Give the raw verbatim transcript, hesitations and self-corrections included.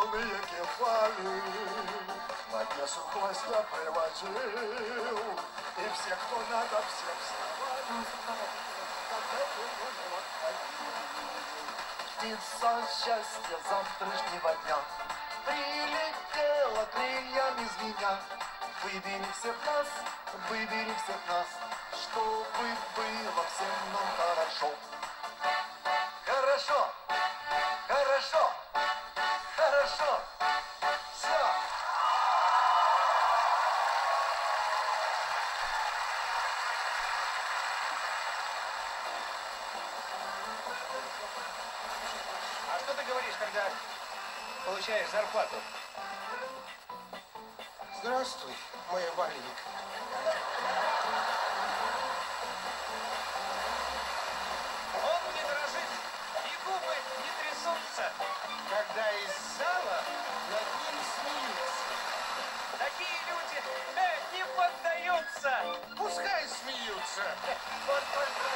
полные кефали. На пьесу гостя приводил, и все, кто надо, все вставали. Птица счастья завтрашнего дня прилетела крыльями звеня. Выбери всех нас, выбери всех нас, чтобы было всем нам хорошо. Хорошо, хорошо, хорошо. Все. А что ты говоришь, когда получаешь зарплату? Здравствуй, мой валеник. Он не дрожит, и губы не трясутся. Когда из зала над ним смеются. Такие люди э, не поддаются. Пускай смеются. Вот только